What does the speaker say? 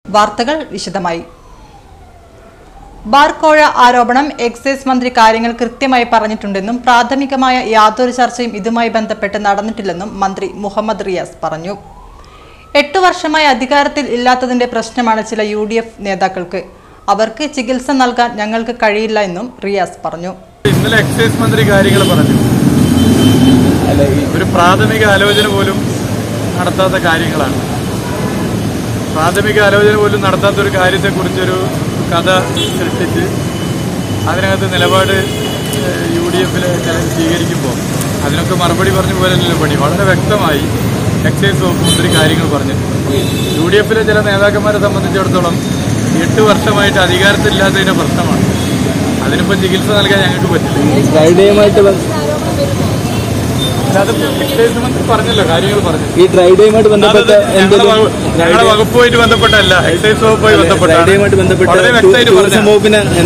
വാർത്തകൾ വിശദമായി. ബാർക്കോഴ ആരോപണം എക്സൈസ് മന്ത്രി കാര്യങ്ങൾ കൃത്യമായി പറഞ്ഞിട്ടുണ്ടെന്നും പ്രാഥമികമായ യാതൊരു ചർച്ചയും ഇതുമായി ബന്ധപ്പെട്ട് നടന്നിട്ടില്ലെന്നും മന്ത്രി മുഹമ്മദ് റിയാസ് പറഞ്ഞു. 8 വർഷമായി അധികാരത്തിൽ ഇല്ലാത്തതിന്റെ പ്രശ്നമാണ് ചില UDF നേതാക്കൾക്ക്. അവർക്ക് ചികിത്സ നൽകാൻ ഞങ്ങൾക്ക് കഴിയില്ല എന്നും റിയാസ് പറഞ്ഞു. ഇന്നലെ എക്സൈസ് മന്ത്രി കാര്യങ്ങൾ പറഞ്ഞു. ഒരു പ്രാഥമിക ആലോചന പോലും നടത്താത്ത കാര്യങ്ങളാണ്. പ്രാഥമിക ആലോചന പോലും നടത്താത്ത ഒരു കാര്യത്തെക്കുറിച്ചൊരു കഥ സൃഷ്ടിച്ച് അതിനകത്ത് നിലപാട് UDFിലെ സ്വീകരിക്കുമ്പോൾ അതിനൊക്കെ മറുപടി പറഞ്ഞു പോലല്ലോ പണി. വളരെ വ്യക്തമായി എക്സൈസ് വകുപ്പ് മന്ത്രി കാര്യങ്ങൾ പറഞ്ഞിട്ടുണ്ട്. UDFിലെ ചില നേതാക്കന്മാരെ സംബന്ധിച്ചിടത്തോളം 8 വർഷമായിട്ട് അധികാരത്തിലില്ലാത്തതിന്റെ പ്രശ്നമാണ്. അതിനിപ്പോൾ ചികിത്സ നൽകാൻ ഞങ്ങൾക്ക് പറ്റില്ല. അത് എക്സൈസ് മന്ത്രി പറഞ്ഞല്ലോ, കാര്യങ്ങൾ പറഞ്ഞു. ഈ ഡ്രൈ ഡേയുമായിട്ട് ബന്ധപ്പെട്ട ഞങ്ങളുടെ വകുപ്പുമായിട്ട് ബന്ധപ്പെട്ടല്ല, എക്സൈസ് വകുപ്പുമായി ബന്ധപ്പെട്ട വളരെ വ്യക്തമായിട്ട് പറഞ്ഞു.